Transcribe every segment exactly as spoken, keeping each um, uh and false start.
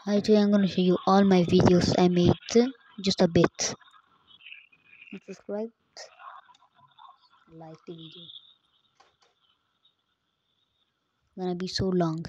Hi, today I'm going to show you all my videos I made, just a bit. And subscribe, like the video. It's gonna be so long.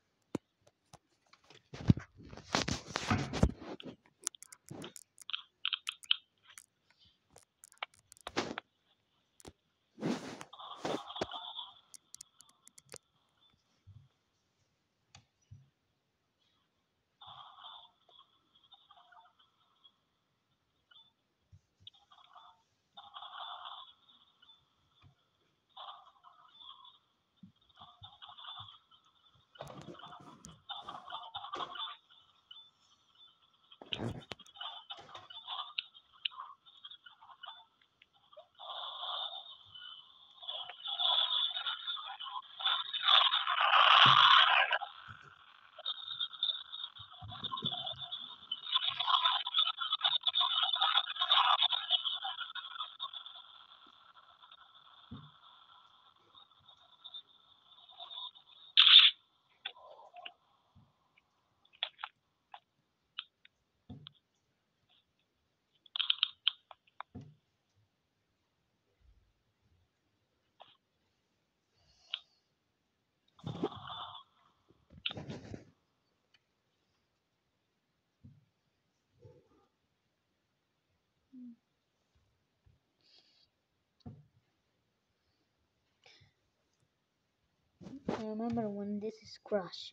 I remember when this is Crash.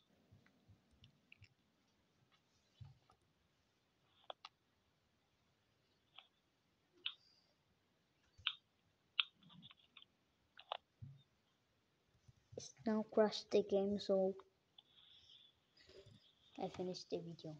It's now crashed the game, so I finished the video.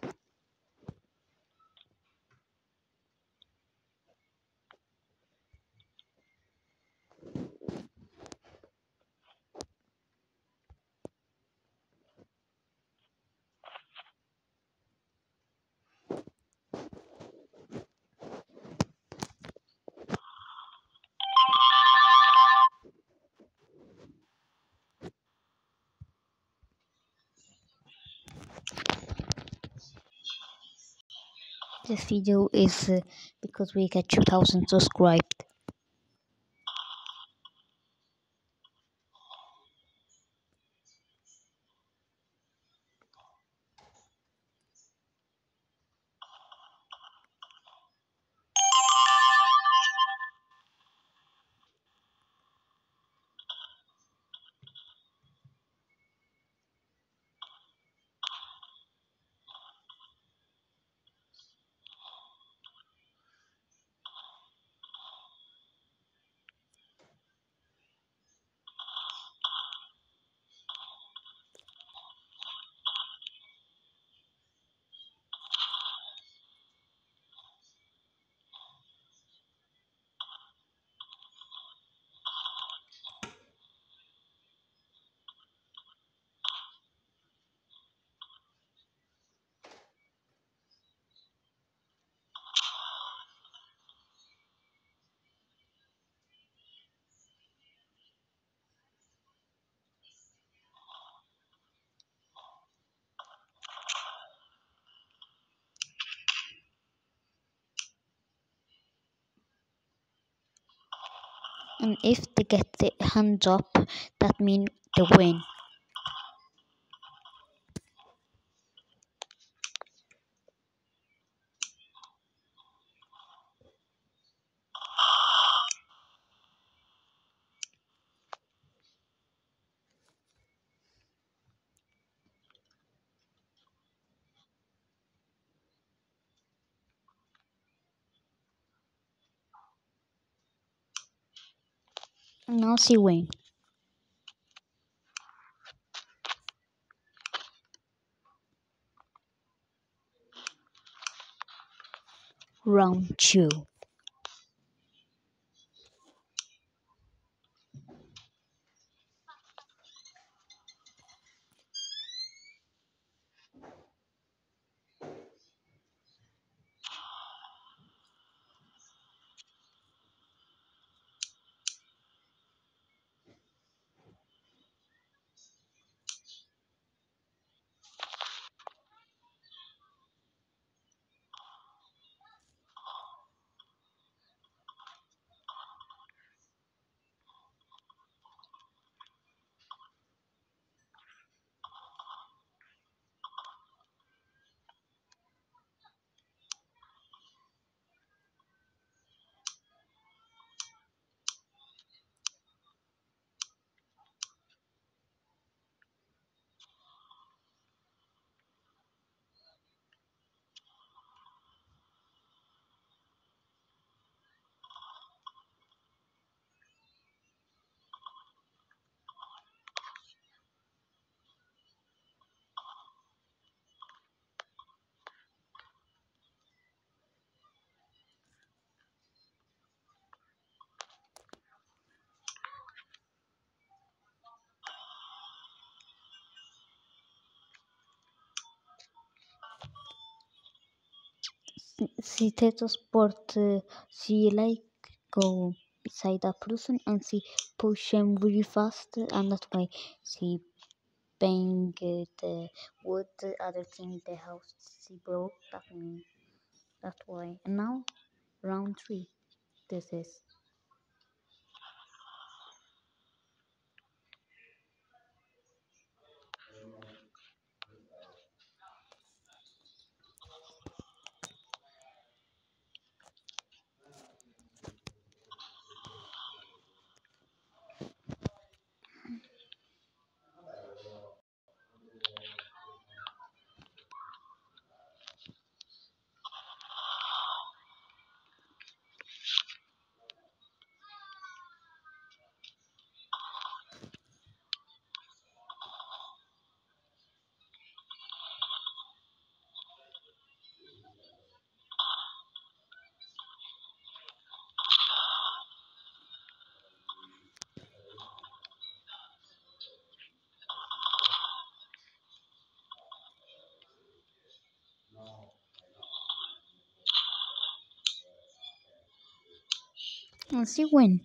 This video is uh, because we get two thousand subscribed. And if they get the hands up, that means they win. And now see win. Round two. see teleport, uh, she like go beside that person and she push him really fast, and that's why she bang uh, the wood, the other thing, the house she broke. That mean that's why. And now round three. This is. Let's see when.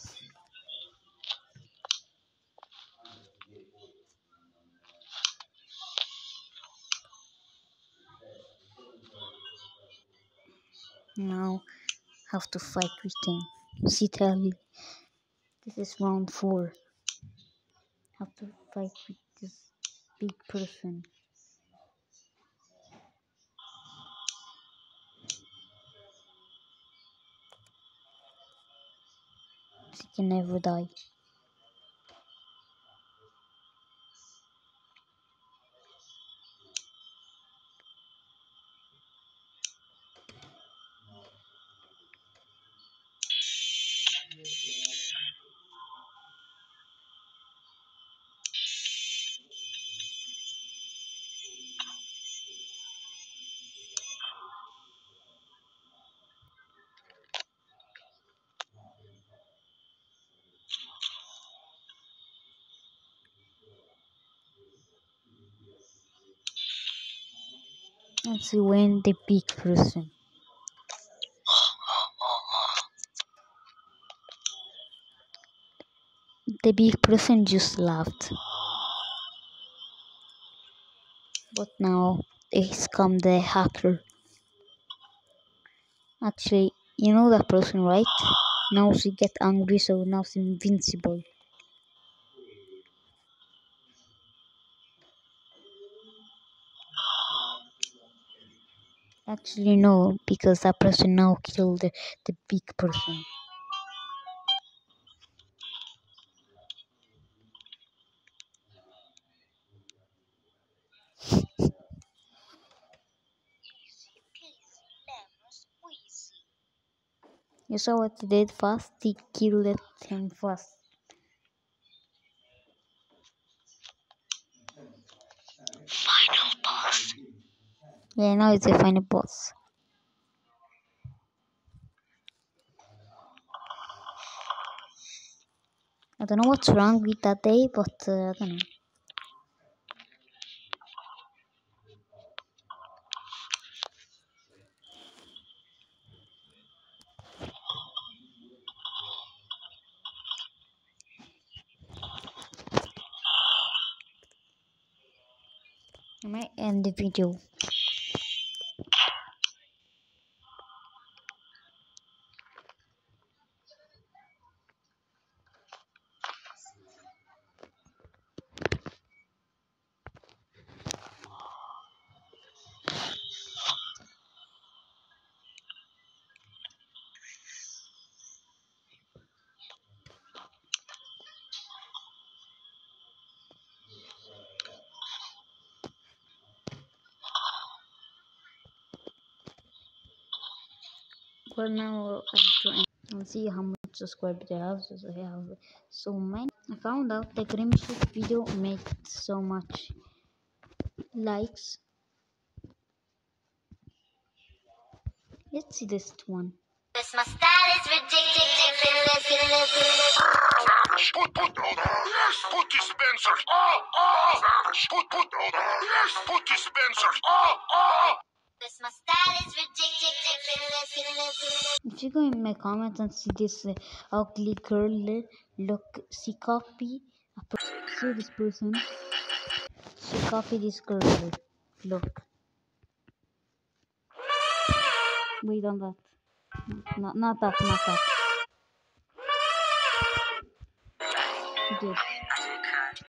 Now have to fight with him. See, tell you. This is round four. Have to fight with this big person. She can never die. And she win the big person. The big person just laughed. But now it's come the hacker. Actually, you know that person, right? Now she get angry, so now she's invincible. Actually, no, because that person now killed the, the big person. You saw what he did fast? He killed him fast. Final boss. Yeah, now it's the final boss. I don't know what's wrong with that day, but uh, I don't know. I might end the video. Well, now I'll see how much subscribers I have. So I have so many. I found out the Grim Shoot video made so much likes. Let's see this one. This my style is ridiculous. Put, put, yes, put dispensers. Oh, oh, put, put, yes, put dispensers. Oh, oh. This my style is ridiculous. you go in my comments and see this uh, ugly girl? Look, she copy. See this person? She copy this girl. Look. Wait on that. Not, not that, not that. This.